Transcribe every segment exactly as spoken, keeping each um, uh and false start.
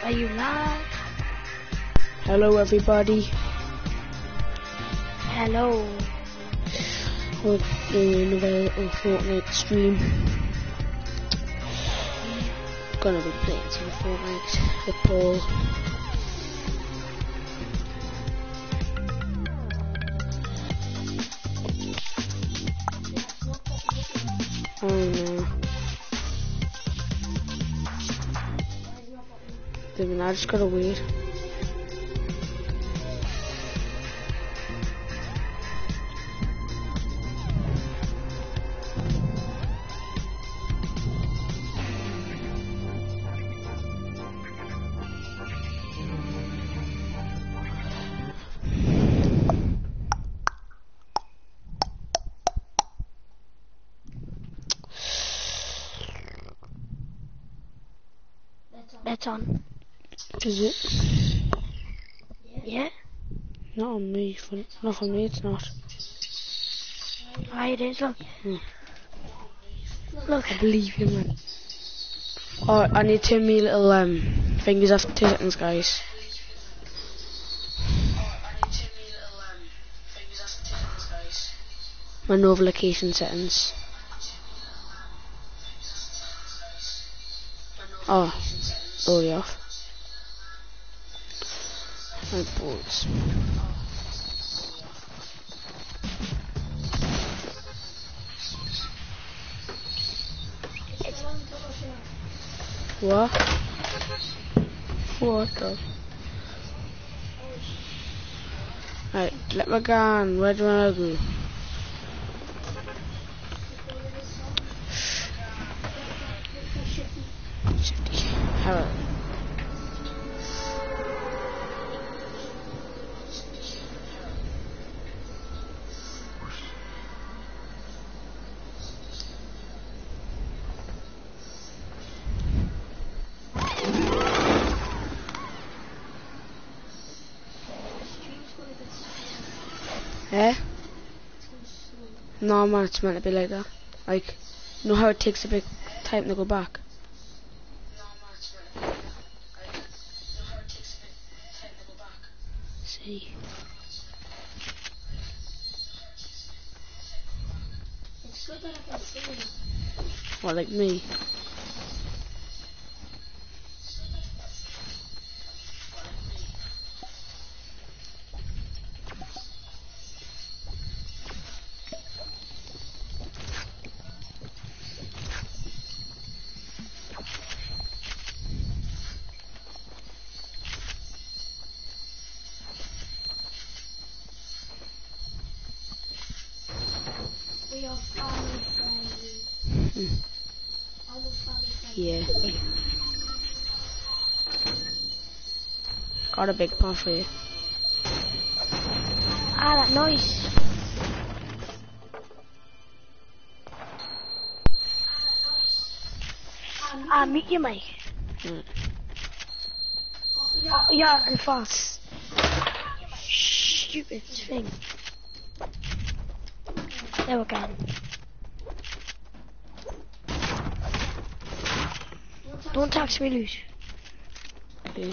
Are you live? Hello everybody. Hello. We're doing another little Fortnite stream. Gonna be playing some Fortnite with Paul. Oh no. Then I just gotta wait. That's on. Is it? Yeah? Not on me, for, not on me, it's not. Aye, it is, look. Hmm. Look. I believe you, man. Oh, I need to turn me little um fingers after two seconds, guys. My notification settings. Oh, already off. My balls. What? What the? Right, let me go. Where do you wanna go? Hello. Eh? No man, it's meant to be like that. Like, you know how it takes a big time to go back? See? What, like me? We are family friendly. Hmm. Yeah. Got a big pot for you. Ah, that noise. Ah, meet you, Mike. Mm. Oh, yeah, and fast. Stupid thing. There we go. Don't tax me, loot. Okay.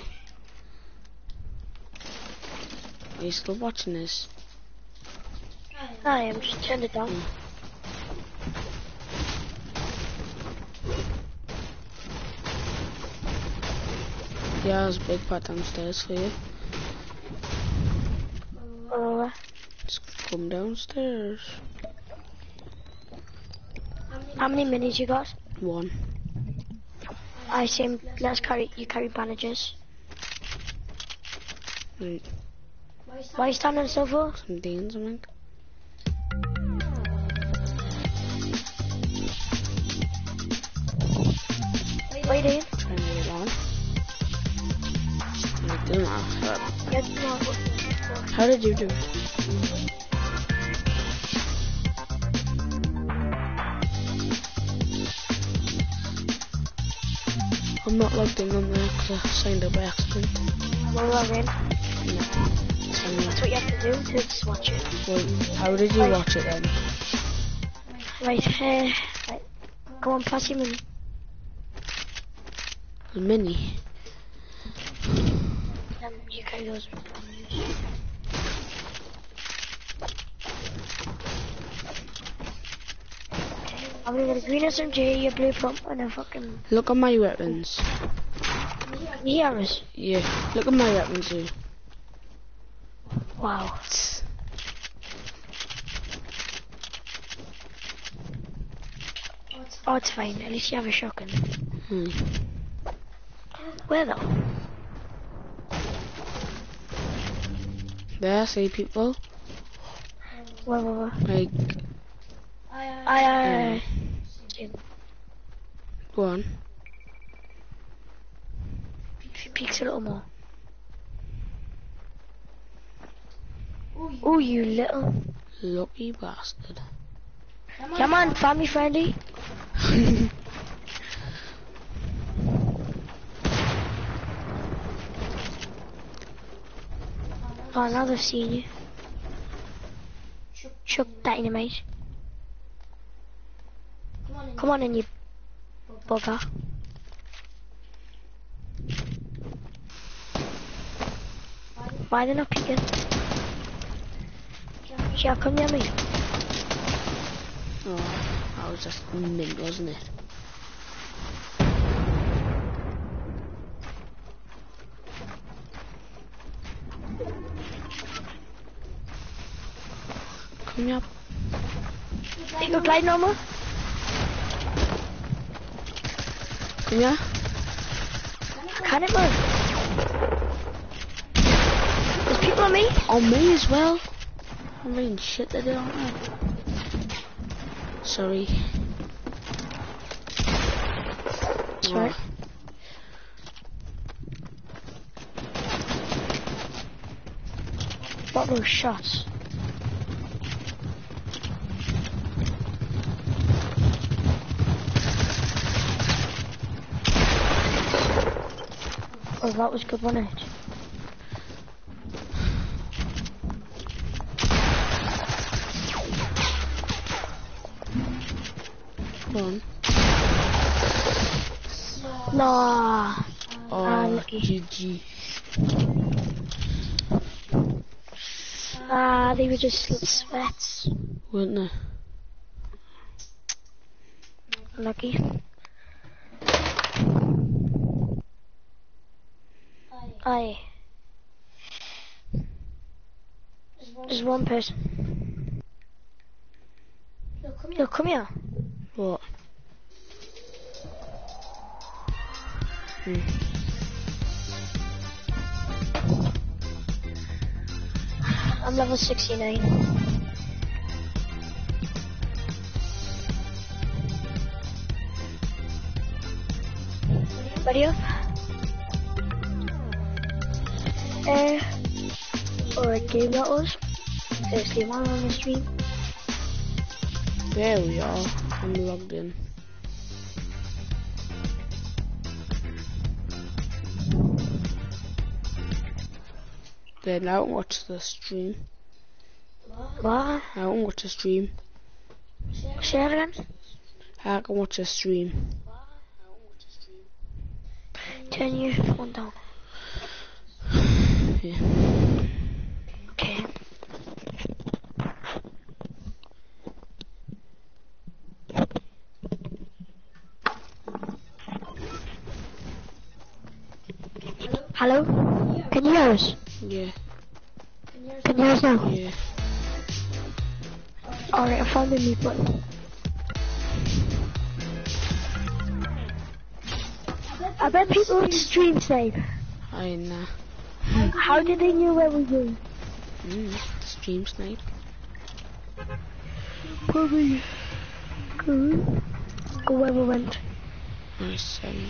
Are you still watching this? I am, just turned it down. Mm. Yeah, there's a big pot downstairs for you. Uh, Just come downstairs. how many minis you got? One. I same. Let's carry. You carry bandages. Right. Why are you standing still for? Some beans, I think. What are you doing? Trying to get it on. I don't know. Get more. How did you do it? I'm not logged in on there because I signed up by accident. Well, log in. No. That's what you have to do to just watch it. Well, how did you Right. watch it then? Right, uh, right. Go on, pass your money. The mini. you carry those. I'm gonna get a green S M G, a blue pump, and a fucking... Look at my weapons. Yaris. Yeah, look at my weapons too. Wow. Oh, it's fine. At least you have a shotgun. Hmm. Where though? There, see people? Where, where, where? Like, I, I, I, go on. If you peeks a little more. Oh, you little. Lucky bastard. Come on, family friendly. Oh, now they've seen you. Chuck dynamite. Come on in, you bugger. Why are they not peeking? Yeah, come near me. Oh, that was just mint, wasn't it? Come here. Take your glide normal. Come here. Can it move? There's people on me. On me as well. I'm reading shit that they don't know. Sorry. Sorry. Oh. What were those shots? Oh, that was good, wasn't it? Come on. Nah. Oh, Ah, lucky. G G. Ah, they were just little sweats. Weren't they? Lucky. Aye. There's one person. Yo, come here. What? Hmm. I'm level sixty-nine. Ready up? Uh, or a game that was. There's the one on the stream. There we are. I'm logged in. Then I don't watch the stream. What? I don't watch the stream. Say that again? I can watch the stream. Turn your phone down. Yeah. Okay. Hello? Can you hear us? Yeah. Can you hear us now? Yeah. Alright, I found the mute button. I bet people would stream snipe. I know. How did they know where we were? Mm, stream snipe. Probably. Go. Go where we went. I see.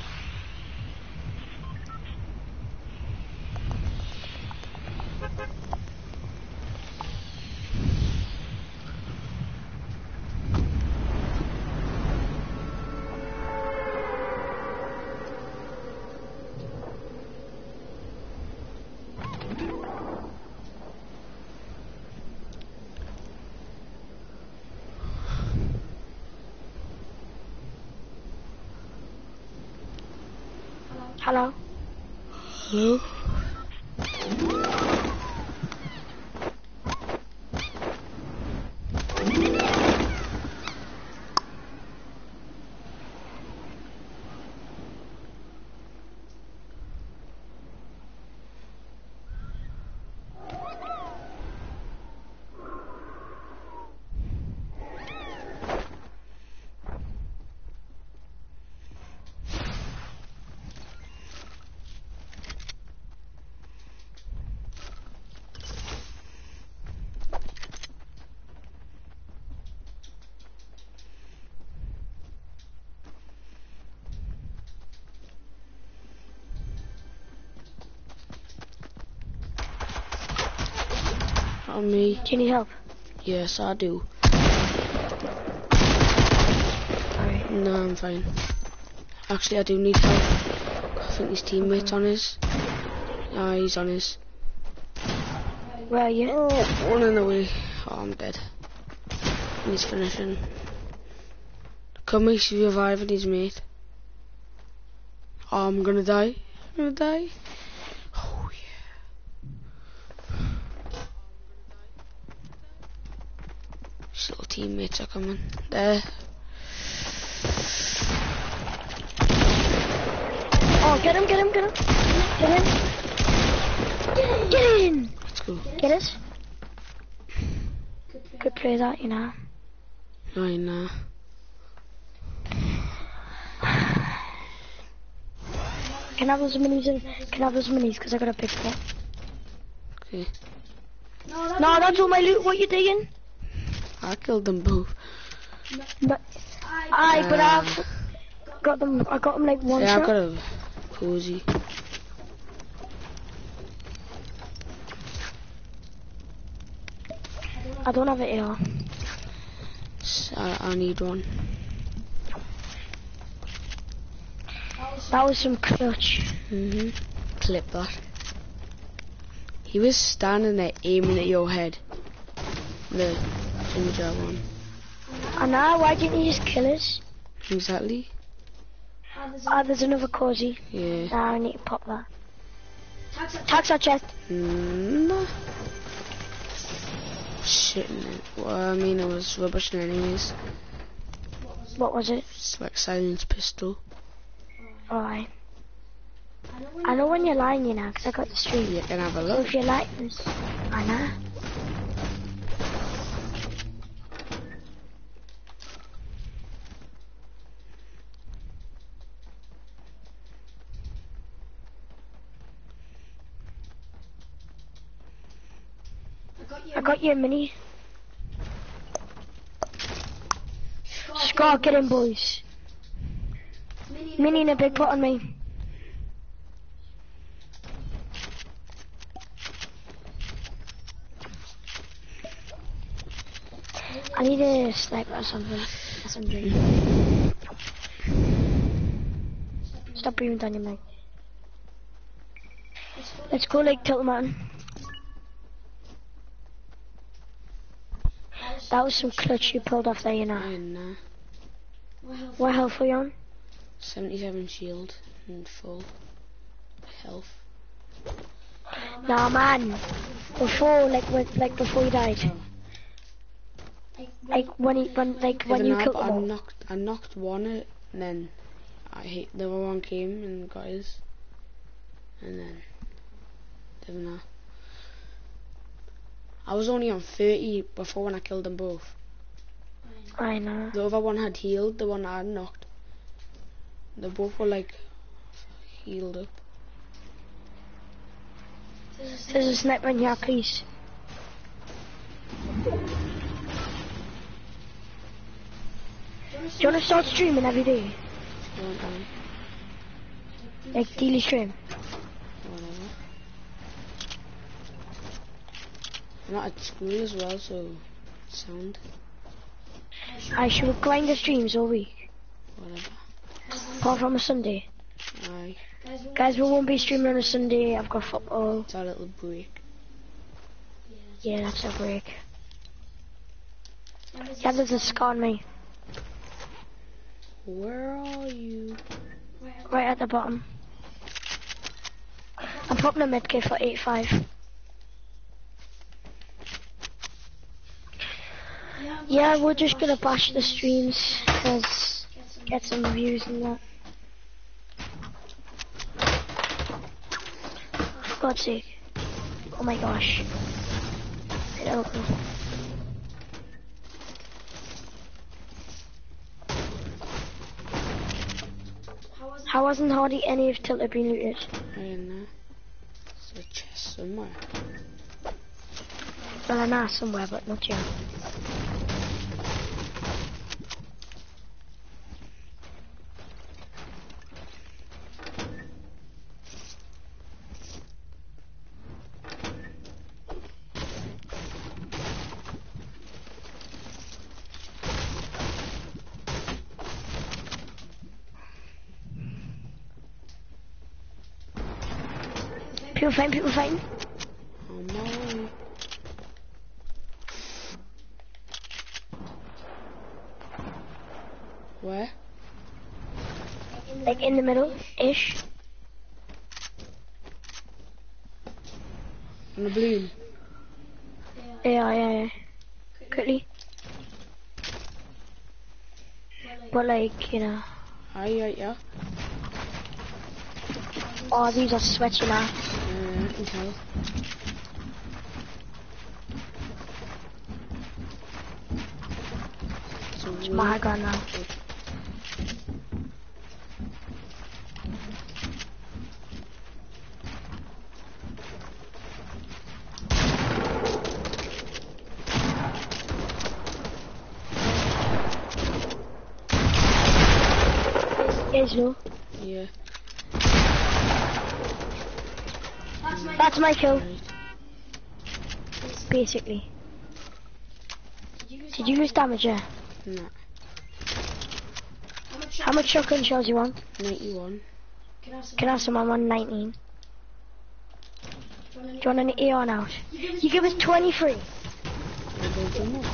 Hello? Hello? On me. Do you need help? Yes, I do. Alright. No, I'm fine. Actually, I do need help. I think his teammate's Okay. on his. Ah, he's on his. Where are you? Oh, running away. Oh, I'm dead. And he's finishing. Come, he's reviving his mate. Oh, I'm gonna die. I'm gonna die. Oh, yeah. His little teammates are coming. There. Oh, get him, get him, get him. Get in. Get in. Let's go. Get it? Good play that, you know. Right now. Can I have those minis in? Can I have those minis? Because I got a pick one. Okay. No, that's all my loot. What you doing? I killed them both. But I, but I've got them. I got them like one Yeah, shot. I've got a cozy. I don't have it here. So I, I need one. That was some clutch. Mhm. Clip that. He was standing there aiming at your head. The ginger one. And now, why didn't you just kill us? Exactly. Ah, there's another cozy. Yeah. Now I need to pop that. Tax our chest. Mm, nah. Shit. Well, I mean, it was rubbish anyways. What was it? It's like silence pistol. Alright. I know when you're lying, you know, because I got the stream. You can have a So look. if you like this, I know. I got you a mini. Scott, get in, boys. Mini and a big pot on me. I need a sniper or something. S M G. Stop breathing down your mic. Let's go like Tilton Mountain. That was some clutch you pulled off there, you know. I know. What health are you on? seventy-seven shield and full health. Nah, man. Before, like, when, like before you died. Like when he, when, like when Even you now, killed but them I all. knocked, I knocked one out, and then I hit the other one came and got his, and then didn't know. I was only on thirty before when I killed them both. I know. The other one had healed, the one I had knocked. They both were like healed up. There's a sniper in here, please. Do you want to start streaming every day? So, um, Like daily stream? whatever. I'm not at school as well, so sound. I should grind the streams all week. Whatever. Apart from a Sunday. Aye. Guys, we won't be streaming on a Sunday. I've got football. It's our little break. Yeah, that's a break. Yeah, there's a scar on me. Where are you? Right at the bottom. I'm popping a medkit for eighty-five. Yeah, we're just gonna bash the streams, cause get some views and that. For God's sake. Oh my gosh. I don't know. How wasn't hardly any of Tilted been looted? I don't know. There's a chest somewhere. Well, I know somewhere, but not yet. People fighting, people fighting. Oh no. Where? Like in the middle-ish. On the balloon. Yeah, yeah, yeah. Quickly. But like, you know. Aye, yeah, yeah. Oh, these are sweaty now. Uh, I can tell. So It's my gun now. Is no. Yeah. That's my kill. Right. Basically. Did you lose damage, yeah? No. How much shotgun shells you want? ninety-one. Can I have some? I'm on nineteen. Do you want any A R now? You give us twenty-three. I'll go for more.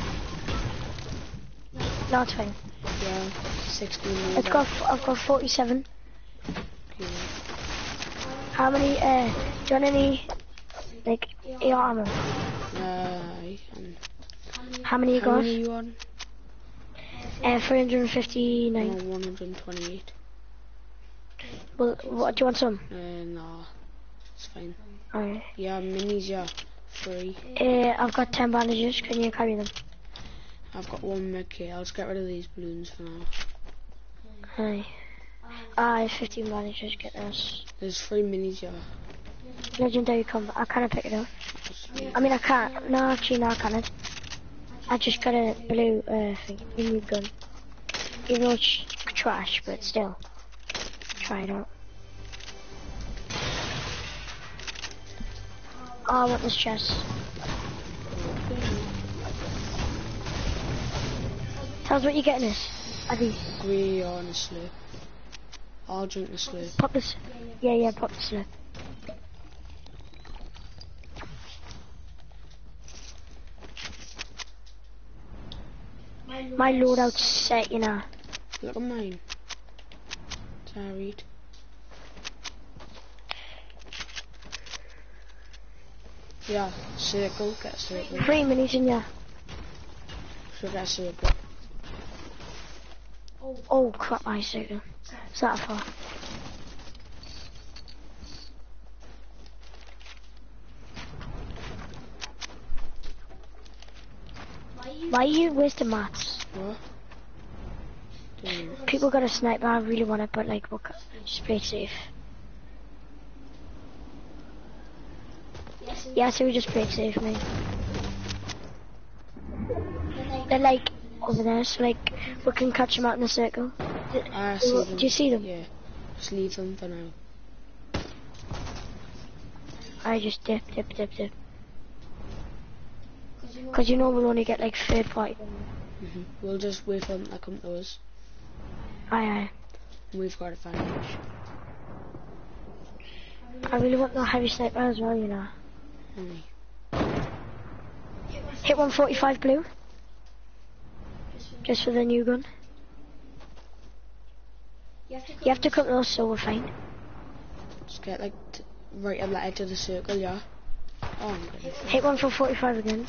No, it's fine. Yeah, sixteen. It's got, I've got forty-seven. Yeah. How many, uh, do you want any, like, A R ammo? Uh, um, How many you how got? many are you on? Uh, three hundred I'm fifty-nine. on one hundred twenty-eight. Well, what, do you want some? Uh, no, it's fine. Alright. Yeah, minis, yeah, free. Uh, I've got ten bandages, can you carry them? I've got one med kit. I'll just get rid of these balloons for now. Aye. I have fifteen bandages, get those. There's three minis, yeah. Legendary combat, I can't pick it up. I mean, I can't, no, actually, no, I can't. I just got a blue, uh, thing, blue gun. Even though it's trash, but still. Try it out. Oh, I want this chest. Tell us what you're getting this. Adi. We are on a slip. I'll drink the slip. Pop this. Yeah, yeah, pop the slip. My loadout's set, you know. Look at mine. Carried. Yeah, circle, get a circle. Three minis in ya. Should get a circle. Oh crap, my circle. Is that far? Why are you wasting mats? What? Don't know. People got a sniper, I really want it, but like, we'll just play it safe. Yeah, so we just play it safe, mate. They're like over there, so like we can catch them out in a circle. I see Do them. you see them? Yeah. Just leave them for now. I just dip, dip, dip, dip. Cause you know we'll only get like third party. Mm-hmm. We'll just wait for them to come to us. Aye, aye. And we've got advantage. I really want the heavy sniper as well, you know. Aye. Hit one forty-five blue. Just for the new gun. You have to come to us, so we're fine. Just get like t right at the edge of the circle, yeah. Oh my goodness. Hit one for forty-five again.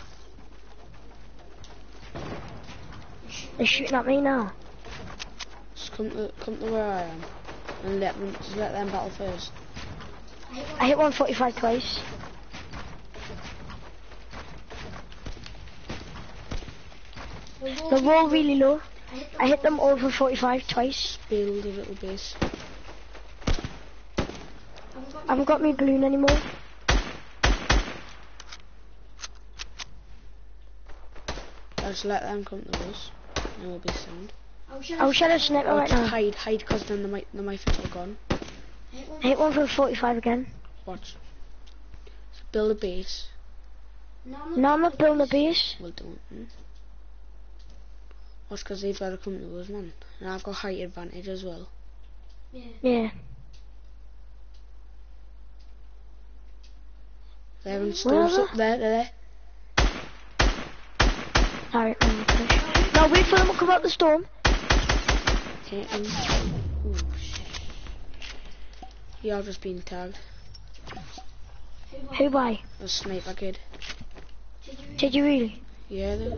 They're shooting at me now. Just come to, come to where I am. And let them, just let them battle first. I hit one forty-five twice. They're all really low. I hit them all for forty-five twice. Build a little base. I haven't got me balloon anymore. I'll just let them come to us. And we'll be sound. I wish I had a sniper Or right just now. hide, hide, because then they might, they might think we're gone. I hit one for forty-five again. Watch. So build a base. No, I'm not building a base. We'll do it. Hmm? Watch, because they've got to come to us, man. And I've got height advantage as well. Yeah. They're in Where storms are up there, they're there. Alright, I'm gonna push. No, wait for them to come out the storm. Okay, um, ooh. Yeah, I've just been tagged. Who by? A sniper kid. Did you really? Yeah, they.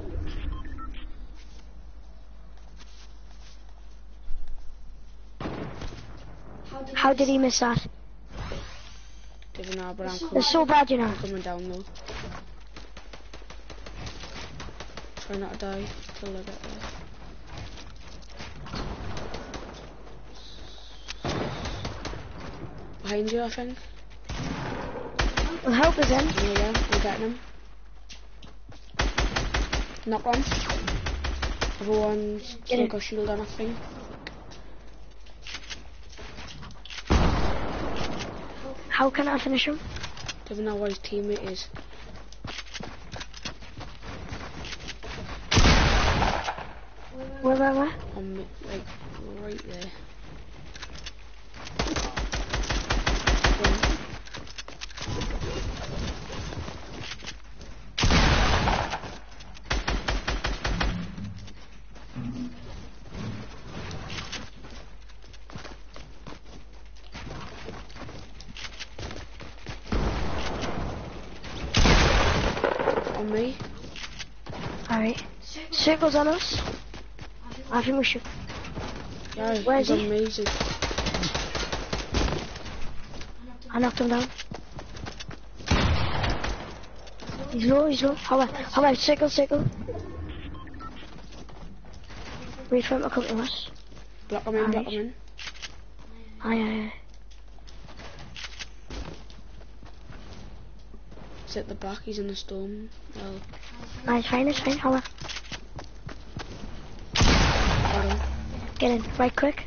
How did he miss that? Didn't know, but I'm coming, They're so bad, you know. I'm coming down though. Try not to die till I get there. Behind you, I think. Well, help us then. Yeah, yeah, we're getting him. Knock one. Everyone's Get still him. got shield on, I think. How can I finish him? Doesn't know what his teammate is. Where, where, where? On me, like, right there. One. On me. Alright. Circles on us. I think we should. Yeah, Where he's is he? on me. He's a, I knocked him down. He's low, he's low. How about, how about circle, circle? Wait for him to come to us. block him in, block Alright. him in. Aye, aye, aye. He's at the back, he's in the storm. Well, Aye, it's fine, it's fine. How about, got him. get in, right quick.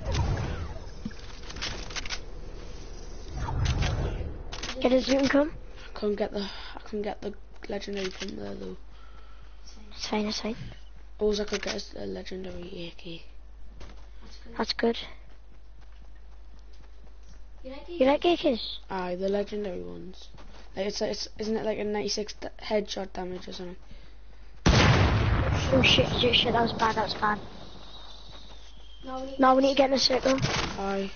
Get his loot and come. I couldn't get the, I couldn't get the legendary pump there though. It's fine, it's fine. All I could get is a legendary A K. That's good. You like A Ks? Aye, the legendary ones. Like it's, it's isn't it like a ninety-six d headshot damage or something? Oh shit, shit, shit, that was bad, that was bad. Now we need to get in a circle. Aye.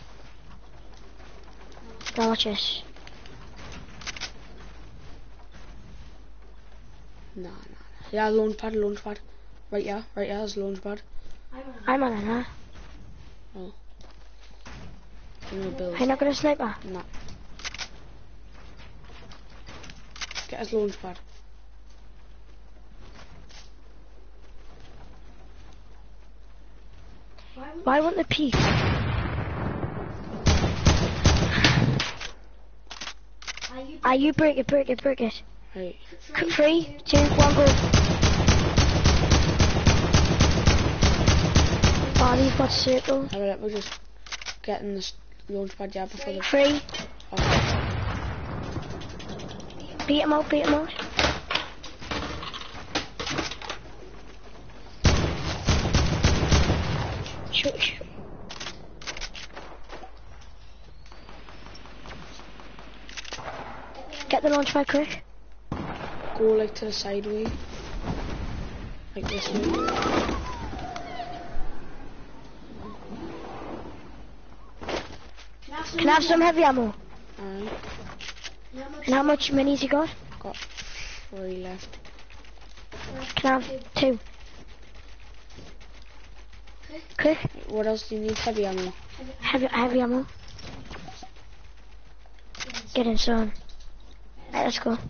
Now watch this. Nah, nah, nah. Yeah, launch pad, launch pad. Right, yeah, right, yeah, there's launch pad. I'm on it, huh? Oh. Give me a build. Are you not gonna sniper? Nah. Get his launch pad. Why won't the peak? Ah, you break it, break it, break it. Right. C Three, two, one, go. Oh, you've got circle. Alright, we're just getting this launch pad, yeah, before the... Three. Oh. Beat him out, beat him out. Shoot, shoot. Get the launch pad quick. Go like to the side way. Like this way. Can I have some heavy ammo? Alright. And how much minis you got? Got three left. Can I have two? Quick. What else do you need? Heavy ammo. Heavy, heavy ammo. Get in, son. Right, let's go.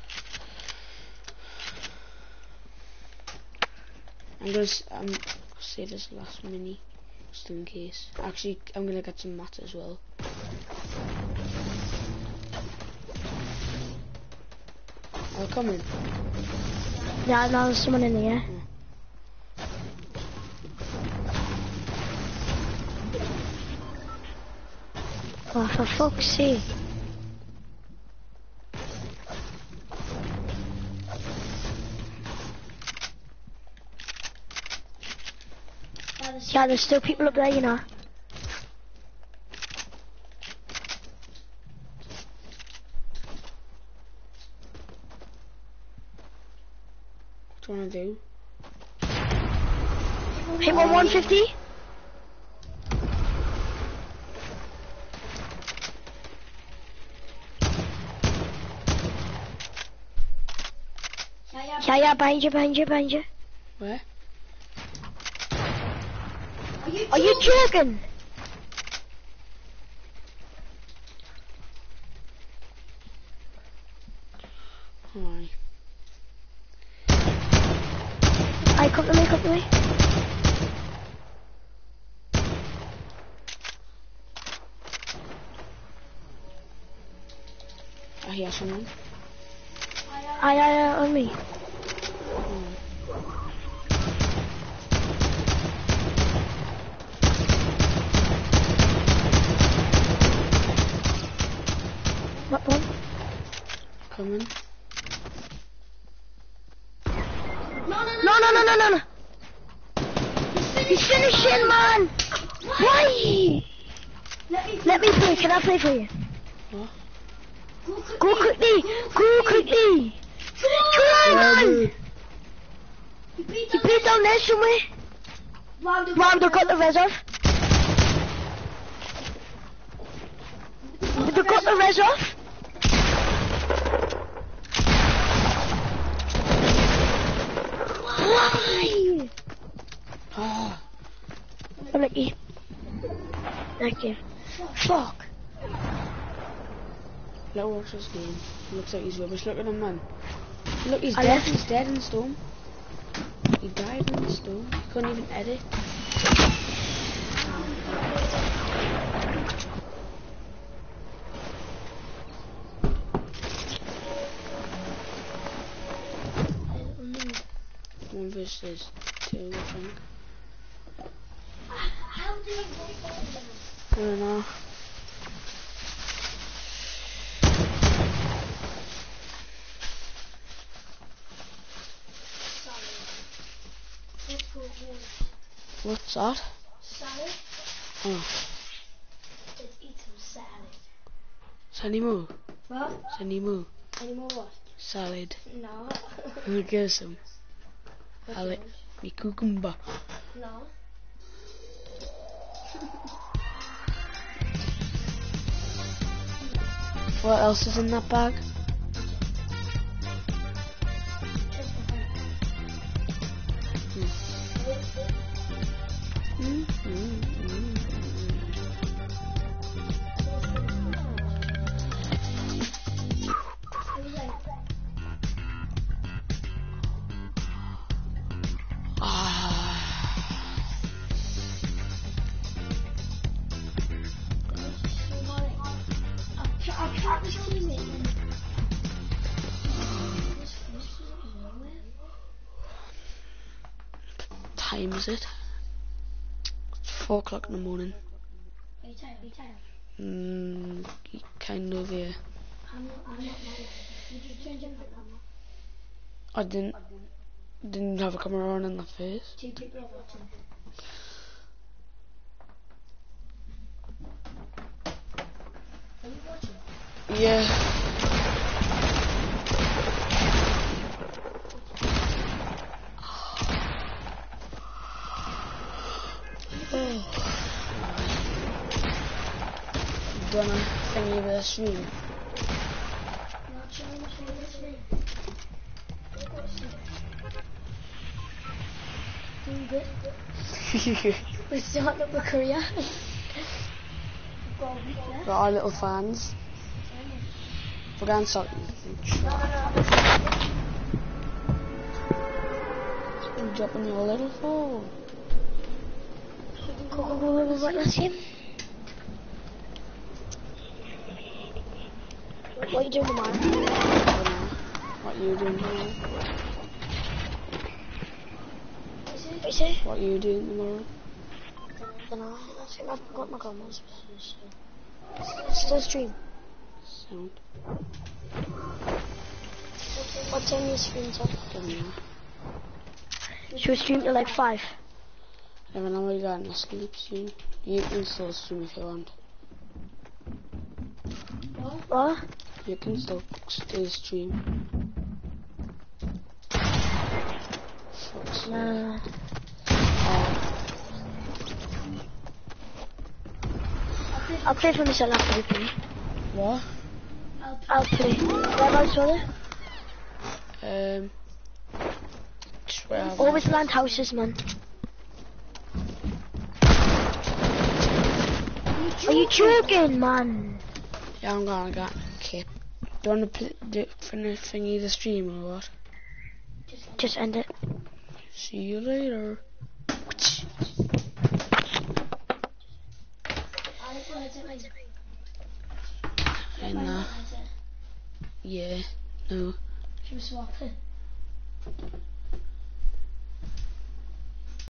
I'm gonna s- um, save this last mini, just in case. Actually, I'm gonna get some mats as well. I'll come in. Yeah, now there's someone in here. Mm. Oh, for fuck's sake. Yeah, there's still people up there, you know. What do you wanna do? Hit one one fifty. Yeah, yeah, behind you, behind you, behind you. Where? Are you joking? Alright. I come to me, come to me. I hear someone. Aye, aye, aye, on me. Alright. What one? Coming. No, no, no, no, no, no. He's finishing, man. Why? Let me play. Can I play for you? What? Go quickly. Go quickly. Come on, man. You beat down there somewhere. Round, got the res off. They got the res off. Why? Ah. Oh, lucky. Lucky. Fuck. Let's watch this game. Looks like he's rubbish. Look at him, man. Look, he's I dead. left. He's dead in the storm. He died in the storm. He couldn't even edit. One versus two, I think. I don't know. What's that? Salad? Oh. Let's eat some salad. Sanimu. What? Sanimu. Any more what? Salad. No. I'll get some. I'll eat me cucumber. No. What else is in that bag? Mm, mm, mm, Time is it? It's four o'clock in the morning. Are you tired? Are you tired? Mm, kind of, yeah. I'm not, I'm not mad. You just change it like that. I didn't didn't have a camera on in the face. Two people are watching. Are you watching? Yeah. Oh. Gonna thingy name of the stream? Doing good. We're starting up a career. Got our little fans. We're going to start. I'm dropping your little phone. Coca-Cola was right last game. What are you doing tomorrow? What are you doing tomorrow? What you say? What are you doing tomorrow? I don't know. I think I've got my comments. Still stream. Sound. What time you stream till? Don't know. Should we stream till like five? Yeah, when I'm going to sleep soon. You can still stream if you want. What? You can still still stream. Fuck's Nah. I'll play for myself after we play. What? I'll play. Whereabouts are they? Um. Just where I've Always land houses, man. Are you joking, man? Yeah, I'm gonna get Kip. Do you want to pl- do finish thingy the stream or what? Just end it. See you later. And uh, yeah, no. Should we swap it?